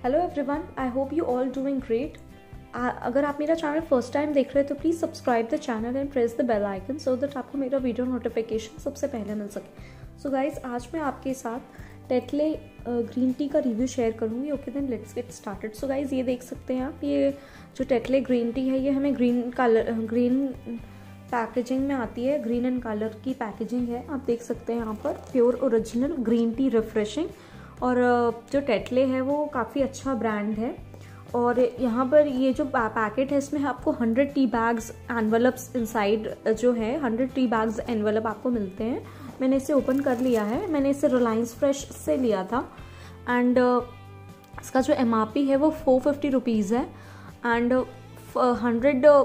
Hello everyone, I hope you all doing great. अगर आप मेरा चैनल फर्स्ट टाइम देख रहे हैं तो please subscribe the channel and press the bell icon so that आपको मेरा वीडियो नोटिफिकेशन सबसे पहले मिल सके। सो गाइज, आज मैं आपके साथ टेटले ग्रीन टी का रिव्यू शेयर करूँगी। Okay then let's get started. So guys, ये देख सकते हैं आप, ये जो टेटले ग्रीन टी है ये हमें ग्रीन पैकेजिंग में आती है। ग्रीन एंड कलर की पैकेजिंग है, आप देख सकते हैं यहाँ पर pure original green tea refreshing. और जो टेटले है वो काफ़ी अच्छा ब्रांड है। और यहाँ पर ये जो पैकेट है इसमें आपको 100 टी बैग्स एनवलप्स इनसाइड जो है 100 टी बैग्स एनवलप आपको मिलते हैं। मैंने इसे ओपन कर लिया है, मैंने इसे रिलायंस फ्रेश से लिया था एंड इसका जो MRP है वो 450 रुपीज़ है। एंड 100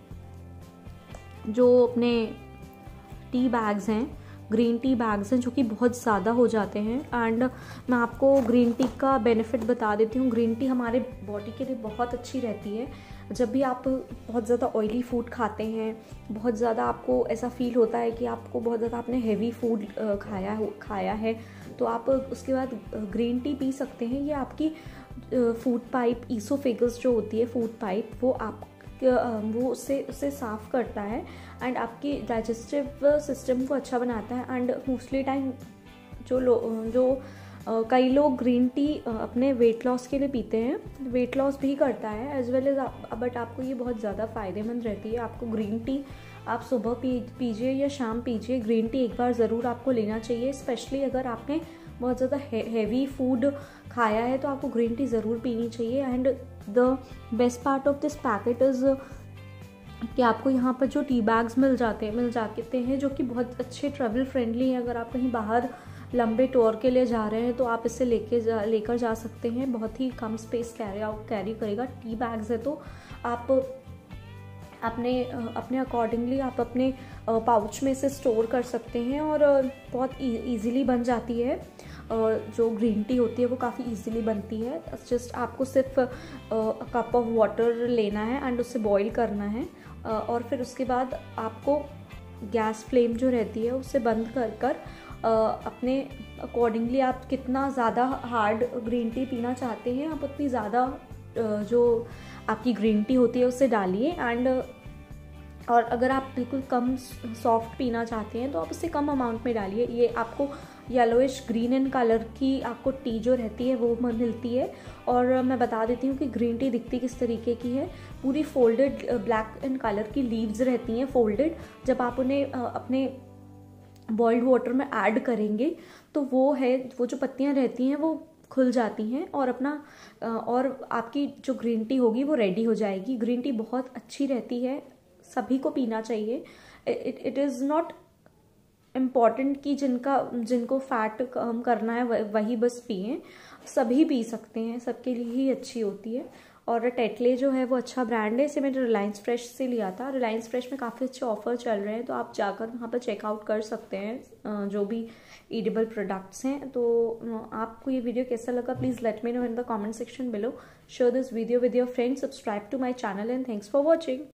जो अपने टी बैग्स हैं, ग्रीन टी बैग्स हैं, जो कि बहुत ज़्यादा हो जाते हैं। एंड मैं आपको ग्रीन टी का बेनिफिट बता देती हूँ। ग्रीन टी हमारे बॉडी के लिए बहुत अच्छी रहती है। जब भी आप बहुत ज़्यादा ऑयली फूड खाते हैं, बहुत ज़्यादा आपको ऐसा फील होता है कि आपको बहुत ज़्यादा आपने हेवी फूड खाया है, तो आप उसके बाद ग्रीन टी पी सकते हैं। ये आपकी फूड पाइप, ईसोफेगस जो होती है फूड पाइप, वो उससे साफ़ करता है एंड आपकी डाइजेस्टिव सिस्टम को अच्छा बनाता है। एंड मोस्टली टाइम कई लोग ग्रीन टी अपने वेट लॉस के लिए पीते हैं, वेट लॉस भी करता है एज वेल एज बट आपको ये बहुत ज़्यादा फ़ायदेमंद रहती है। आपको ग्रीन टी आप सुबह पीजिए या शाम पीजिए, ग्रीन टी एक बार ज़रूर आपको लेना चाहिए। स्पेशली अगर आपने बहुत ज़्यादा हेवी फूड खाया है तो आपको ग्रीन टी ज़रूर पीनी चाहिए। And the best part of this packet is कि आपको यहाँ पर जो टी बैग्स मिल जाते हैं जो कि बहुत अच्छे ट्रैवल फ्रेंडली हैं। अगर आप कहीं बाहर लंबे टूर के लिए जा रहे हैं तो आप इसे लेकर जा सकते हैं। बहुत ही कम स्पेस कैरी करेगा। टी बैग्स है तो आप अपने अकॉर्डिंगली आप अपने पाउच में इसे स्टोर कर सकते हैं और बहुत ईज़िली बन जाती है। जो ग्रीन टी होती है वो काफ़ी इजीली बनती है। जस्ट आपको सिर्फ कप ऑफ वाटर लेना है एंड उसे बॉईल करना है और फिर उसके बाद आपको गैस फ्लेम जो रहती है उसे बंद कर अपने अकॉर्डिंगली आप कितना ज़्यादा हार्ड ग्रीन टी पीना चाहते हैं आप उतनी ज़्यादा जो आपकी ग्रीन टी होती है उसे डालिए। एंड और अगर आप बिल्कुल कम सॉफ्ट पीना चाहते हैं तो आप उसे कम अमाउंट में डालिए। ये आपको येलोइश ग्रीन एंड कलर की आपको टी जो रहती है वो मिलती है। और मैं बता देती हूँ कि ग्रीन टी दिखती किस तरीके की है। पूरी फोल्डेड ब्लैक एंड कलर की लीव्स रहती हैं फोल्डेड। जब आप उन्हें अपने बॉइल्ड वाटर में ऐड करेंगे तो वो जो पत्तियाँ रहती हैं वो खुल जाती हैं और और आपकी जो ग्रीन टी होगी वो रेडी हो जाएगी। ग्रीन टी बहुत अच्छी रहती है, सभी को पीना चाहिए। इट इज़ नॉट इम्पॉर्टेंट कि जिनको फैट कम करना है वही बस पिएं, सभी पी सकते हैं, सबके लिए ही अच्छी होती है। और टेटले जो है वो अच्छा ब्रांड है। इसे मैंने रिलायंस फ्रेश से लिया था। रिलायंस फ्रेश में काफ़ी अच्छे ऑफर चल रहे हैं तो आप जाकर वहाँ पर चेकआउट कर सकते हैं जो भी ईडेबल प्रोडक्ट्स हैं। तो आपको ये वीडियो कैसा लगा please let me know in the comment section below. Share this video with your friends, subscribe to my channel and thanks for watching.